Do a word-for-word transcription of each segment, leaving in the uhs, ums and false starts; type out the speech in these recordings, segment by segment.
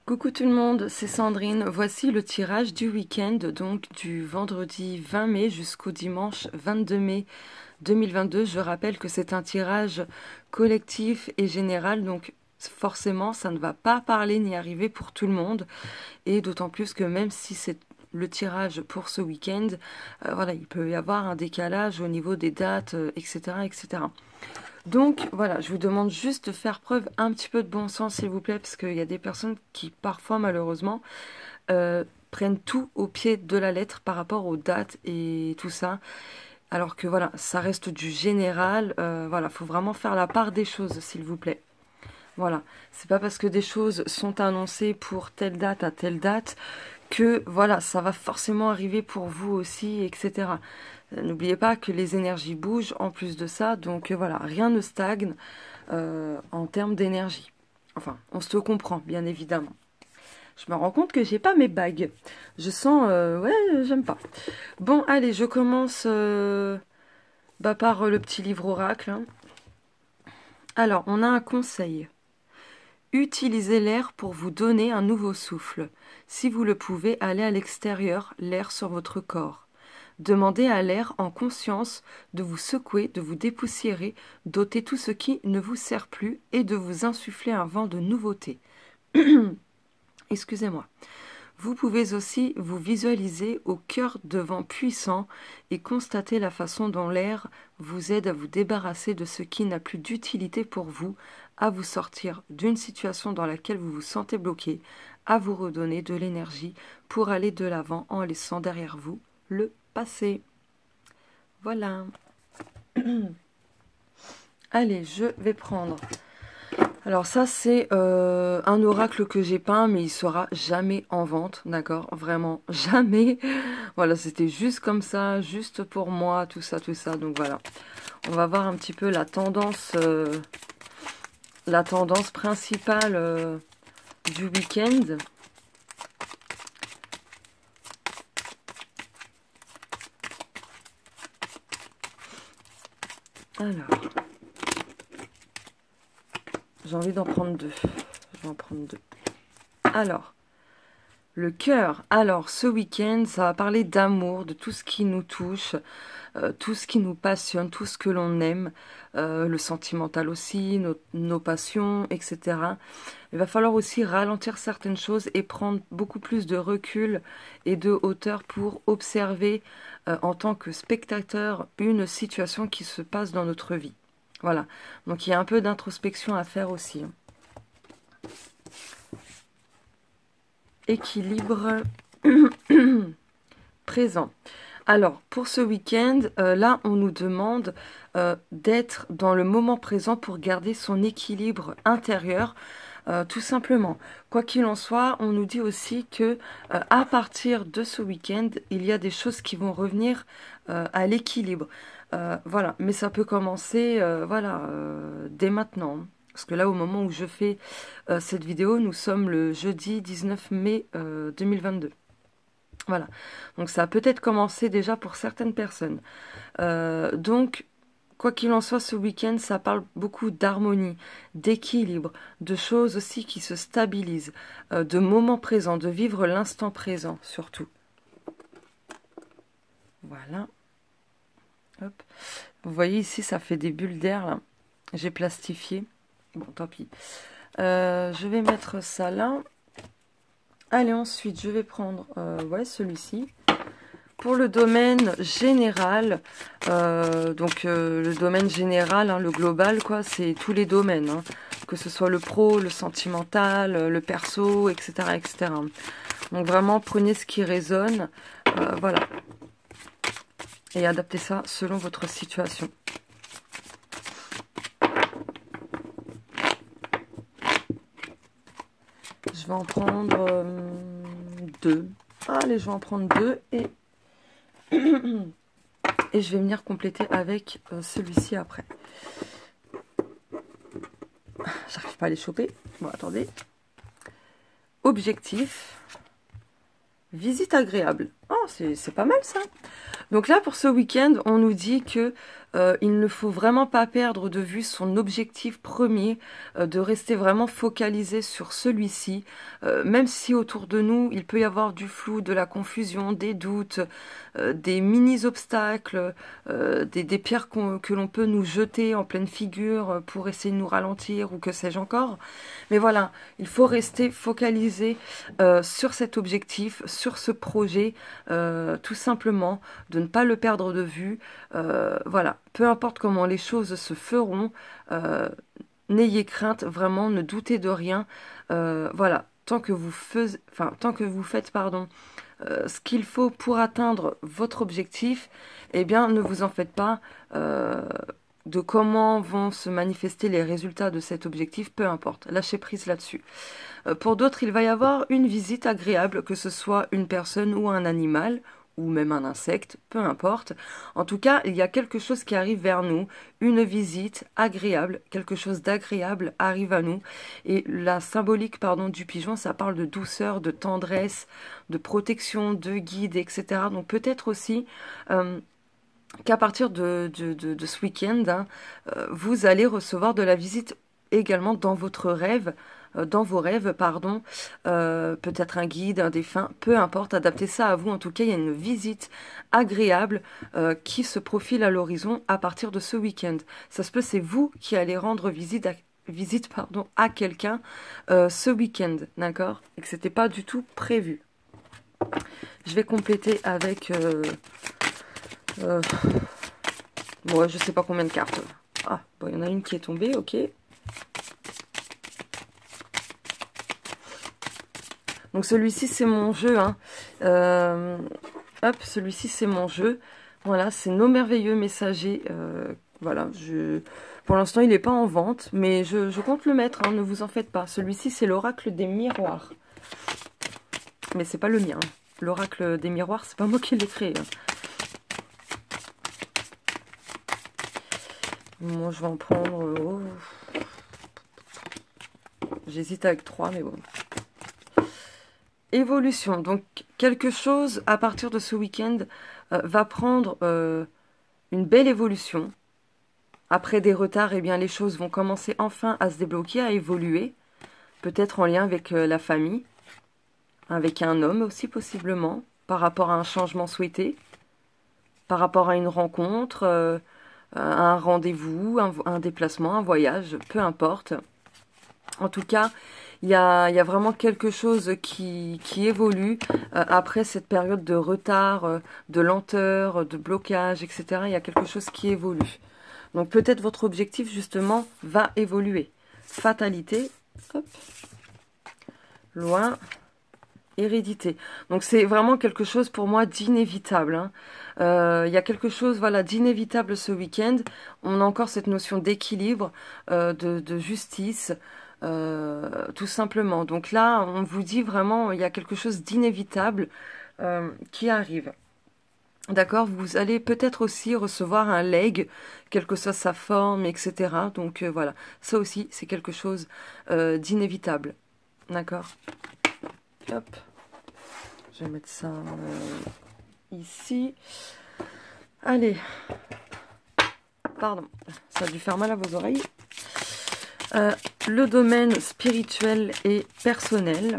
Coucou tout le monde, c'est Sandrine. Voici le tirage du week-end, donc du vendredi vingt mai jusqu'au dimanche vingt-deux mai deux mille vingt-deux. Je rappelle que c'est un tirage collectif et général, donc forcément ça ne va pas parler ni arriver pour tout le monde. Et d'autant plus que même si c'est le tirage pour ce week-end, euh, voilà, il peut y avoir un décalage au niveau des dates, euh, et cetera, et cetera. Donc voilà, je vous demande juste de faire preuve un petit peu de bon sens s'il vous plaît, parce qu'il y a des personnes qui parfois malheureusement euh, prennent tout au pied de la lettre par rapport aux dates et tout ça, alors que voilà, ça reste du général, euh, voilà, faut vraiment faire la part des choses s'il vous plaît. Voilà, c'est pas parce que des choses sont annoncées pour telle date à telle date que voilà, ça va forcément arriver pour vous aussi, et cetera. N'oubliez pas que les énergies bougent en plus de ça, donc euh, voilà, rien ne stagne euh, en termes d'énergie. Enfin, on se comprend, bien évidemment. Je me rends compte que j'ai pas mes bagues. Je sens, euh, ouais, j'aime pas. Bon, allez, je commence euh, bah, par le petit livre oracle. Hein. Alors, on a un conseil. Utilisez l'air pour vous donner un nouveau souffle. Si vous le pouvez, allez à l'extérieur, l'air sur votre corps. Demandez à l'air en conscience de vous secouer, de vous dépoussiérer, d'ôter tout ce qui ne vous sert plus et de vous insuffler un vent de nouveauté. Excusez-moi. Vous pouvez aussi vous visualiser au cœur de vents puissants et constater la façon dont l'air vous aide à vous débarrasser de ce qui n'a plus d'utilité pour vous, à vous sortir d'une situation dans laquelle vous vous sentez bloqué, à vous redonner de l'énergie pour aller de l'avant en laissant derrière vous le passé. Voilà. Allez, je vais prendre... Alors ça, c'est euh, un oracle que j'ai peint, mais il sera jamais en vente, d'accord? Vraiment, jamais. Voilà, c'était juste comme ça, juste pour moi, tout ça, tout ça. Donc voilà, on va voir un petit peu la tendance, euh, la tendance principale euh, du week-end. Alors... J'ai envie d'en prendre deux. Je vais en prendre deux. Alors, le cœur. Alors, ce week-end, ça va parler d'amour, de tout ce qui nous touche, euh, tout ce qui nous passionne, tout ce que l'on aime, euh, le sentimental aussi, nos, nos passions, et cetera. Il va falloir aussi ralentir certaines choses et prendre beaucoup plus de recul et de hauteur pour observer euh, en tant que spectateur une situation qui se passe dans notre vie. Voilà, donc il y a un peu d'introspection à faire aussi. Équilibre présent. Alors, pour ce week-end, euh, là, on nous demande euh, d'être dans le moment présent pour garder son équilibre intérieur, euh, tout simplement. Quoi qu'il en soit, on nous dit aussi que euh, à partir de ce week-end, il y a des choses qui vont revenir euh, à l'équilibre. Euh, voilà, mais ça peut commencer euh, voilà, euh, dès maintenant. Parce que là, au moment où je fais euh, cette vidéo, nous sommes le jeudi dix-neuf mai euh, deux mille vingt-deux. Voilà, donc ça a peut-être commencé déjà pour certaines personnes. Euh, donc, quoi qu'il en soit, ce week-end, ça parle beaucoup d'harmonie, d'équilibre, de choses aussi qui se stabilisent, euh, de moments présents, de vivre l'instant présent surtout. Voilà. Hop. Vous voyez ici, ça fait des bulles d'air là. J'ai plastifié. Bon, tant pis. Euh, je vais mettre ça là. Allez, ensuite, je vais prendre euh, ouais, celui-ci. Pour le domaine général, euh, donc euh, le domaine général, hein, le global, quoi, c'est tous les domaines. Hein, que ce soit le pro, le sentimental, le perso, et cetera, et cetera. Donc vraiment, prenez ce qui résonne. Euh, voilà. Et adaptez ça selon votre situation. Je vais en prendre euh, deux. Allez, je vais en prendre deux et, et je vais venir compléter avec euh, celui-ci après. J'arrive pas à les choper. Bon, attendez. Objectif. Visite agréable. Oh, c'est pas mal ça. Donc là, pour ce week-end, on nous dit que euh, il ne faut vraiment pas perdre de vue son objectif premier, euh, de rester vraiment focalisé sur celui-ci, euh, même si autour de nous, il peut y avoir du flou, de la confusion, des doutes, euh, des mini-obstacles, euh, des, des pierres qu'on, que l'on peut nous jeter en pleine figure pour essayer de nous ralentir ou que sais-je encore. Mais voilà, il faut rester focalisé euh, sur cet objectif, sur ce projet, euh, tout simplement, de ne pas le perdre de vue. Euh, voilà, peu importe comment les choses se feront, euh, n'ayez crainte, vraiment, ne doutez de rien. Euh, voilà, tant que vous faites, enfin, tant que vous faites, pardon, euh, ce qu'il faut pour atteindre votre objectif, eh bien, ne vous en faites pas. Euh, de comment vont se manifester les résultats de cet objectif, peu importe, lâchez prise là-dessus. Euh, pour d'autres, il va y avoir une visite agréable, que ce soit une personne ou un animal, ou même un insecte, peu importe. En tout cas, il y a quelque chose qui arrive vers nous, une visite agréable, quelque chose d'agréable arrive à nous. Et la symbolique, pardon, du pigeon, ça parle de douceur, de tendresse, de protection, de guide, et cetera. Donc peut-être aussi... Euh, qu'à partir de, de, de, de ce week-end, hein, euh, vous allez recevoir de la visite également dans votre rêve, euh, dans vos rêves, pardon, euh, peut-être un guide, un défunt, peu importe, adaptez ça à vous. En tout cas, il y a une visite agréable euh, qui se profile à l'horizon à partir de ce week-end. Ça se peut, c'est vous qui allez rendre visite à, visite, pardon, à quelqu'un euh, ce week-end, d'accord? Et que c'était pas du tout prévu. Je vais compléter avec... Euh, Euh, bon, je sais pas combien de cartes. Ah, bon, il y en a une qui est tombée, ok. Donc celui-ci, c'est mon jeu. Hein. Euh, hop, celui-ci, c'est mon jeu. Voilà, c'est Nos Merveilleux Messagers. Euh, voilà, je... pour l'instant, il n'est pas en vente, mais je, je compte le mettre, hein, ne vous en faites pas. Celui-ci, c'est l'Oracle des Miroirs. Mais c'est pas le mien. Hein. L'Oracle des Miroirs, c'est pas moi qui l'ai créé. Hein. Moi, je vais en prendre... Oh. J'hésite avec trois, mais bon. Évolution. Donc, quelque chose, à partir de ce week-end, euh, va prendre euh, une belle évolution. Après des retards, eh bien, les choses vont commencer enfin à se débloquer, à évoluer. Peut-être en lien avec euh, la famille. Avec un homme aussi, possiblement. Par rapport à un changement souhaité. Par rapport à une rencontre... Euh, un rendez-vous, un, un déplacement, un voyage, peu importe. En tout cas, il y a, y a vraiment quelque chose qui, qui évolue euh, après cette période de retard, euh, de lenteur, de blocage, et cetera. Il y a quelque chose qui évolue. Donc peut-être votre objectif, justement, va évoluer. Fatalité, hop, loin, hérédité. Donc c'est vraiment quelque chose pour moi d'inévitable. Hein. Euh, il y a quelque chose voilà, d'inévitable ce week-end. On a encore cette notion d'équilibre, euh, de, de justice, euh, tout simplement. Donc là, on vous dit vraiment, il y a quelque chose d'inévitable euh, qui arrive. D'accord, vous allez peut-être aussi recevoir un leg, quelle que soit sa forme, et cetera. Donc euh, voilà, ça aussi, c'est quelque chose euh, d'inévitable. D'accord. Hop, je vais mettre ça euh, ici. Allez, pardon, ça a dû faire mal à vos oreilles. Euh, le domaine spirituel et personnel.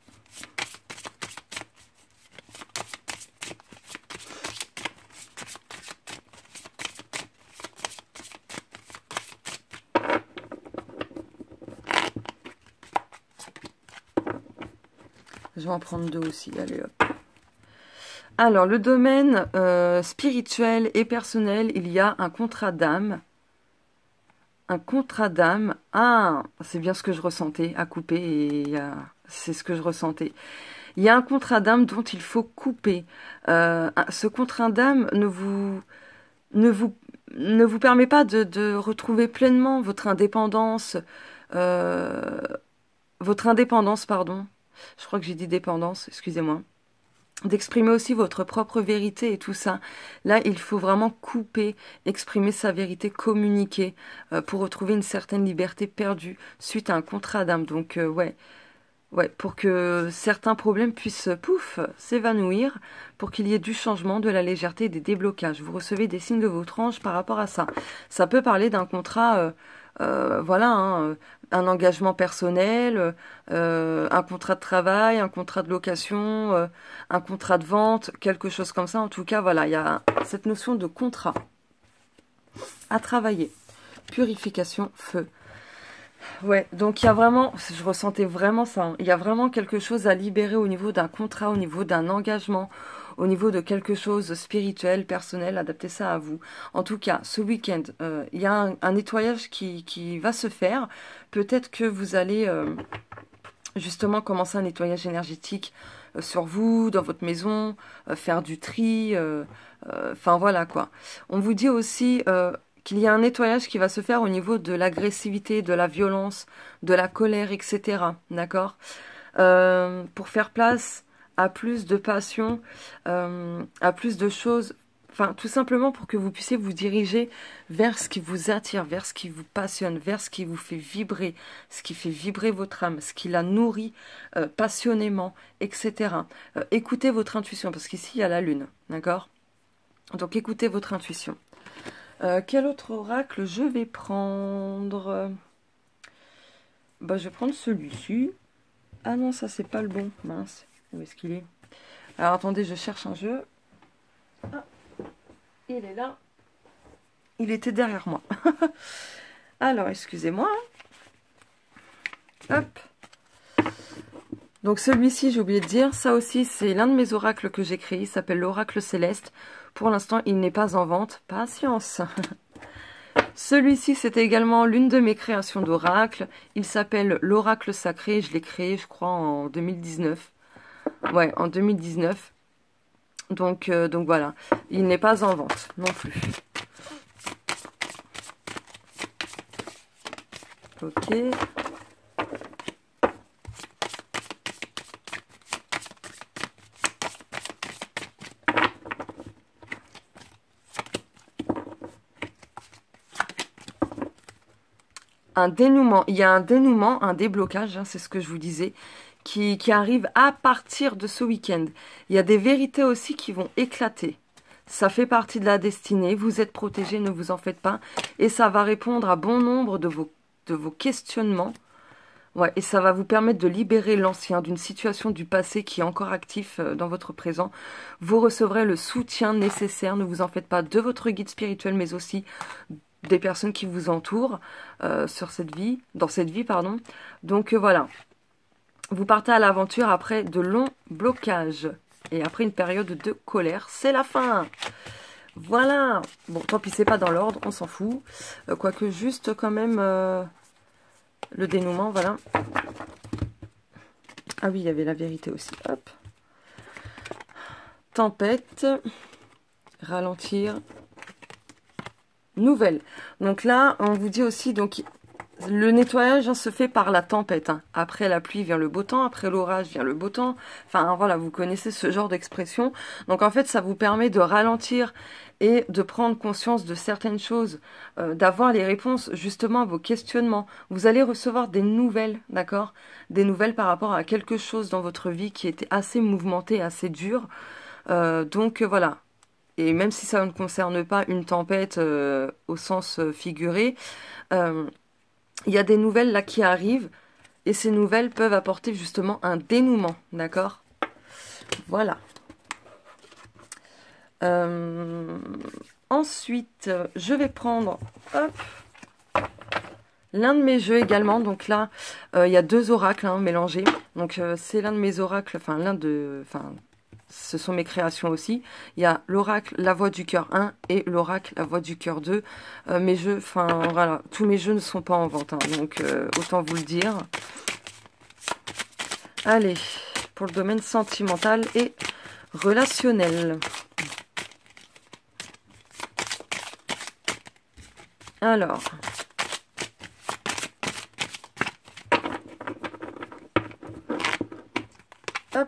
Je vais en prendre deux aussi, allez hop. Alors, le domaine euh, spirituel et personnel, il y a un contrat d'âme. Un contrat d'âme. Ah, c'est bien ce que je ressentais à couper et euh, c'est ce que je ressentais. Il y a un contrat d'âme dont il faut couper. Euh, ce contrat d'âme ne vous, ne, vous, ne vous permet pas de, de retrouver pleinement votre indépendance. Euh, votre indépendance, pardon. Je crois que j'ai dit dépendance, excusez-moi. D'exprimer aussi votre propre vérité et tout ça. Là, il faut vraiment couper, exprimer sa vérité, communiquer euh, pour retrouver une certaine liberté perdue suite à un contrat d'âme. Donc, euh, ouais, Ouais, pour que certains problèmes puissent, pouf, s'évanouir, pour qu'il y ait du changement, de la légèreté et des déblocages. Vous recevez des signes de votre ange par rapport à ça. Ça peut parler d'un contrat, euh, euh, voilà, hein, euh, un engagement personnel, euh, un contrat de travail, un contrat de location, euh, un contrat de vente, quelque chose comme ça. En tout cas, voilà, il y a cette notion de contrat à travailler. Purification, feu. Ouais, donc il y a vraiment, je ressentais vraiment ça, hein. Il y a vraiment quelque chose à libérer au niveau d'un contrat, au niveau d'un engagement, au niveau de quelque chose de spirituel, personnel, adaptez ça à vous. En tout cas, ce week-end, euh, il y a un, un nettoyage qui, qui va se faire. Peut-être que vous allez euh, justement commencer un nettoyage énergétique euh, sur vous, dans votre maison, euh, faire du tri, euh, euh, enfin voilà quoi. On vous dit aussi... Euh, qu'il y a un nettoyage qui va se faire au niveau de l'agressivité, de la violence, de la colère, et cetera. D'accord, euh, pour faire place à plus de passion, euh, à plus de choses, enfin tout simplement pour que vous puissiez vous diriger vers ce qui vous attire, vers ce qui vous passionne, vers ce qui vous fait vibrer, ce qui fait vibrer votre âme, ce qui la nourrit euh, passionnément, et cetera. Euh, écoutez votre intuition, parce qu'ici il y a la lune, d'accord? Donc écoutez votre intuition. Euh, quel autre oracle je vais prendre? Bah, je vais prendre celui-ci. Ah non, ça c'est pas le bon. Mince, où est-ce qu'il est? Alors attendez, je cherche un jeu. Ah, il est là. Il était derrière moi. Alors, excusez-moi. Hop. Donc celui-ci, j'ai oublié de dire, ça aussi c'est l'un de mes oracles que j'ai créé. Il s'appelle l'oracle céleste. Pour l'instant, il n'est pas en vente. Patience. Celui-ci, c'était également l'une de mes créations d'oracle. Il s'appelle l'oracle sacré. Je l'ai créé, je crois, en deux mille dix-neuf. Ouais, en deux mille dix-neuf. Donc, euh, donc voilà. Il n'est pas en vente non plus. Ok. Un dénouement, il y a un dénouement, un déblocage, hein, c'est ce que je vous disais, qui, qui arrive à partir de ce week-end. Il y a des vérités aussi qui vont éclater. Ça fait partie de la destinée, vous êtes protégés, ne vous en faites pas. Et ça va répondre à bon nombre de vos, de vos questionnements. Ouais, et ça va vous permettre de libérer l'ancien d'une situation du passé qui est encore actif dans votre présent. Vous recevrez le soutien nécessaire, ne vous en faites pas, de votre guide spirituel, mais aussi des personnes qui vous entourent euh, sur cette vie, dans cette vie, pardon. Donc euh, voilà, vous partez à l'aventure après de longs blocages et après une période de colère, c'est la fin. Voilà. Bon, tant pis, c'est pas dans l'ordre, on s'en fout. Euh, Quoique juste quand même euh, le dénouement, voilà. Ah oui, il y avait la vérité aussi. Hop. Tempête. Ralentir. Nouvelle. Donc là, on vous dit aussi, donc le nettoyage hein, se fait par la tempête. Hein. Après la pluie vient le beau temps, après l'orage vient le beau temps. Enfin voilà, vous connaissez ce genre d'expression. Donc en fait, ça vous permet de ralentir et de prendre conscience de certaines choses, euh, d'avoir les réponses justement à vos questionnements. Vous allez recevoir des nouvelles, d'accord? Des nouvelles par rapport à quelque chose dans votre vie qui était assez mouvementé, assez dur. Euh, donc euh, voilà. Et même si ça ne concerne pas une tempête euh, au sens euh, figuré, euh, il y a des nouvelles là qui arrivent. Et ces nouvelles peuvent apporter justement un dénouement. D'accord? Voilà. Euh, ensuite, je vais prendre l'un de mes jeux également. Donc là, euh, il y a deux oracles hein, mélangés. Donc euh, c'est l'un de mes oracles, enfin l'un de... Enfin, ce sont mes créations aussi. Il y a l'oracle La Voix du Cœur un et l'oracle La Voix du Cœur deux. Euh, mes jeux, enfin voilà, tous mes jeux ne sont pas en vente, hein, donc euh, autant vous le dire. Allez, pour le domaine sentimental et relationnel. Alors... Hop.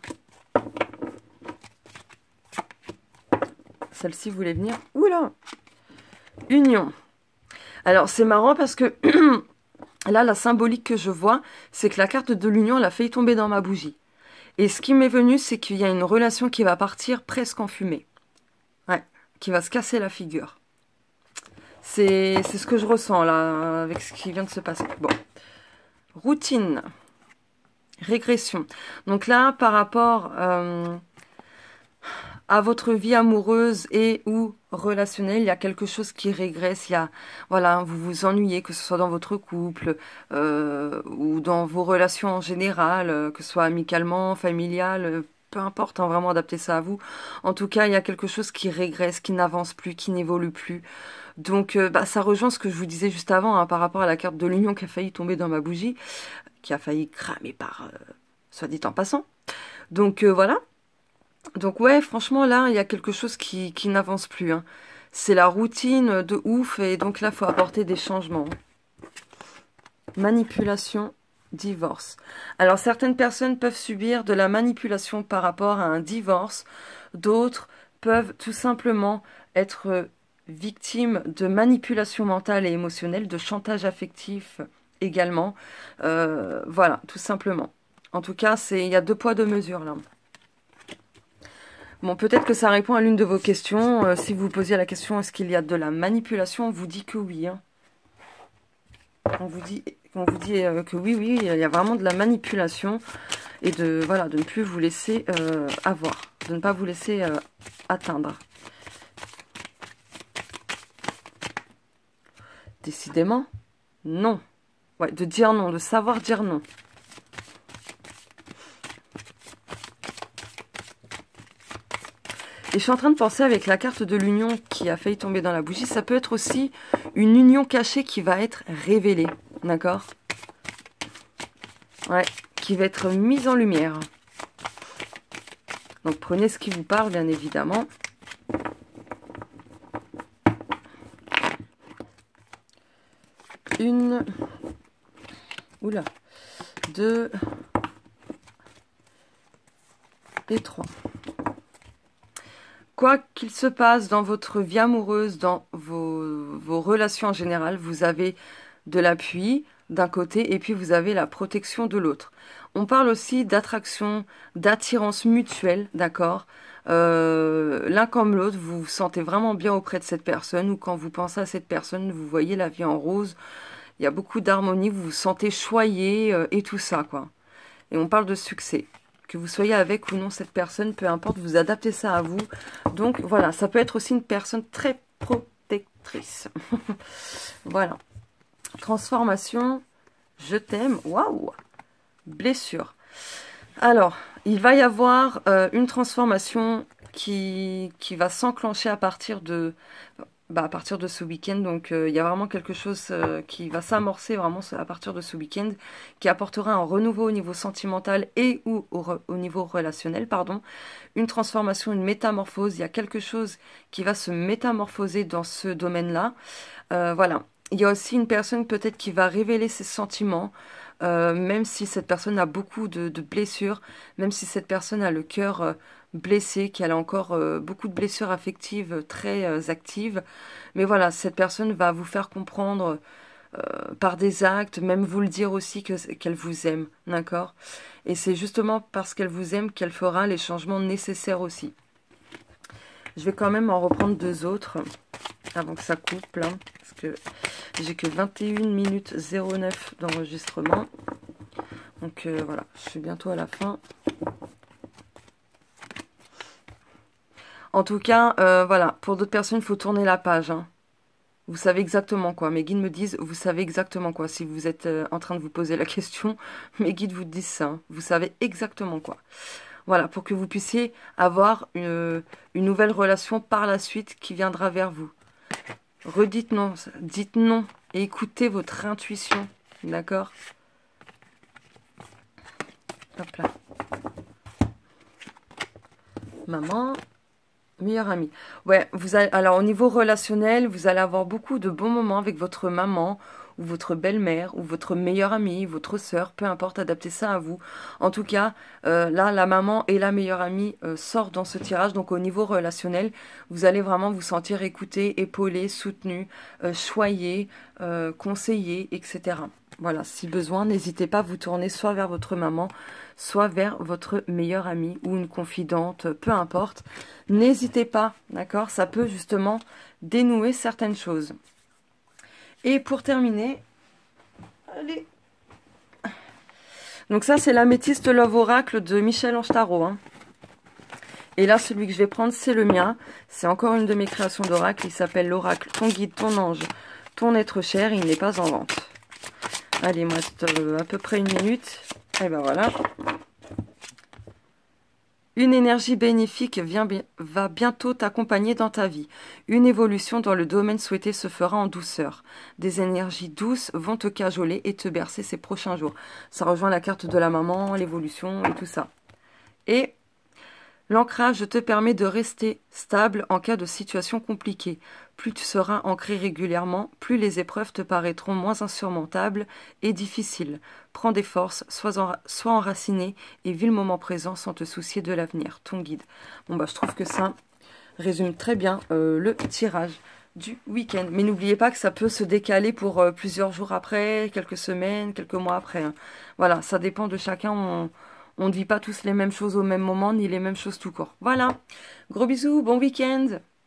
Celle-ci voulait venir. Oula! Union. Alors, c'est marrant parce que Là, la symbolique que je vois, c'est que la carte de l'union, elle a failli tomber dans ma bougie. Et ce qui m'est venu, c'est qu'il y a une relation qui va partir presque en fumée. Ouais, qui va se casser la figure. C'est ce que je ressens, là, avec ce qui vient de se passer. Bon. Routine. Régression. Donc là, par rapport euh, à votre vie amoureuse et ou relationnelle, il y a quelque chose qui régresse. Il y a, voilà, vous vous ennuyez, que ce soit dans votre couple euh, ou dans vos relations en général, euh, que ce soit amicalement, familial, euh, peu importe, hein, vraiment adapter ça à vous. En tout cas, il y a quelque chose qui régresse, qui n'avance plus, qui n'évolue plus. Donc, euh, bah, ça rejoint ce que je vous disais juste avant, hein, par rapport à la carte de l'union qui a failli tomber dans ma bougie, qui a failli cramer par, euh, soit dit en passant. Donc, euh, voilà. Donc, ouais, franchement, là, il y a quelque chose qui, qui n'avance plus. Hein. C'est la routine de ouf, et donc là, il faut apporter des changements. Manipulation, divorce. Alors, certaines personnes peuvent subir de la manipulation par rapport à un divorce. D'autres peuvent tout simplement être victimes de manipulation mentale et émotionnelle, de chantage affectif également. Euh, voilà, tout simplement. En tout cas, c'est il y a deux poids, deux mesures là. Bon, peut-être que ça répond à l'une de vos questions. Euh, si vous posiez la question, est-ce qu'il y a de la manipulation, on vous dit que oui. Hein. On vous dit, on vous dit euh, que oui, oui, il y a vraiment de la manipulation. Et de, voilà, de ne plus vous laisser euh, avoir. De ne pas vous laisser euh, atteindre. Décidément, non. Ouais, de dire non, de savoir dire non. Et je suis en train de penser avec la carte de l'union qui a failli tomber dans la bougie, ça peut être aussi une union cachée qui va être révélée, d'accord? Ouais, qui va être mise en lumière. Donc prenez ce qui vous parle, bien évidemment. Une, oula, deux et trois. Quoi qu'il se passe dans votre vie amoureuse, dans vos, vos relations en général, vous avez de l'appui d'un côté et puis vous avez la protection de l'autre. On parle aussi d'attraction, d'attirance mutuelle, d'accord? euh, L'un comme l'autre, vous vous sentez vraiment bien auprès de cette personne ou quand vous pensez à cette personne, vous voyez la vie en rose. Il y a beaucoup d'harmonie, vous vous sentez choyé euh, et tout ça, quoi. Et on parle de succès. Que vous soyez avec ou non cette personne, peu importe, vous adaptez ça à vous. Donc voilà, ça peut être aussi une personne très protectrice. Voilà. Transformation, je t'aime, waouh. Blessure. Alors, il va y avoir euh, une transformation qui, qui va s'enclencher à partir de... Bah, à partir de ce week-end, donc euh, il y a vraiment quelque chose euh, qui va s'amorcer vraiment à partir de ce week-end, qui apportera un renouveau au niveau sentimental et ou au, au niveau relationnel, pardon, une transformation, une métamorphose. Il y a quelque chose qui va se métamorphoser dans ce domaine-là. Euh, voilà. Il y a aussi une personne peut-être qui va révéler ses sentiments, euh, même si cette personne a beaucoup de, de blessures, même si cette personne a le cœur euh, blessé, qu'elle a encore euh, beaucoup de blessures affectives très euh, actives. Mais voilà, cette personne va vous faire comprendre euh, par des actes, même vous le dire aussi que, qu'elle vous aime, d'accord? Et c'est justement parce qu'elle vous aime qu'elle fera les changements nécessaires aussi. Je vais quand même en reprendre deux autres avant que ça coupe là, parce que j'ai que vingt et une minutes zéro neuf d'enregistrement. Donc euh, voilà, je suis bientôt à la fin. En tout cas, euh, voilà, pour d'autres personnes, il faut tourner la page. Hein. Vous savez exactement quoi. Mes guides me disent, vous savez exactement quoi. Si vous êtes euh, en train de vous poser la question, mes guides vous disent ça. Hein. Vous savez exactement quoi. Voilà, pour que vous puissiez avoir une, une nouvelle relation par la suite qui viendra vers vous. Redites non, dites non et écoutez votre intuition. D'accord? Hop là. Maman... Meilleure amie. Ouais, vous allez, alors au niveau relationnel, vous allez avoir beaucoup de bons moments avec votre maman ou votre belle-mère, ou votre meilleure amie, votre sœur, peu importe, adaptez ça à vous. En tout cas, euh, là, la maman et la meilleure amie euh, sortent dans ce tirage, donc au niveau relationnel, vous allez vraiment vous sentir écouté, épaulé, soutenu, euh, choyé, euh, conseillé, et cetera. Voilà, si besoin, n'hésitez pas à vous tourner soit vers votre maman, soit vers votre meilleure amie ou une confidente, peu importe. N'hésitez pas, d'accord? Ça peut justement dénouer certaines choses. Et pour terminer, allez. Donc ça, c'est l'améthyste Love Oracle de Michel Ange Tarot, hein. Et là, celui que je vais prendre, c'est le mien. C'est encore une de mes créations d'oracle. Il s'appelle l'oracle Ton guide, ton ange, ton être cher. Il n'est pas en vente. Allez, moi, à peu près une minute. Et ben voilà. Une énergie bénéfique vient, va bientôt t'accompagner dans ta vie. Une évolution dans le domaine souhaité se fera en douceur. Des énergies douces vont te cajoler et te bercer ces prochains jours. Ça rejoint la carte de la maman, l'évolution et tout ça. Et l'ancrage te permet de rester stable en cas de situation compliquée. Plus tu seras ancré régulièrement, plus les épreuves te paraîtront moins insurmontables et difficiles. Prends des forces, sois, en, sois enraciné et vis le moment présent sans te soucier de l'avenir. Ton guide. Bon bah je trouve que ça résume très bien euh, le tirage du week-end. Mais n'oubliez pas que ça peut se décaler pour euh, plusieurs jours après, quelques semaines, quelques mois après. Hein. Voilà, ça dépend de chacun. On, On ne vit pas tous les mêmes choses au même moment, ni les mêmes choses tout court. Voilà. Gros bisous, bon week-end.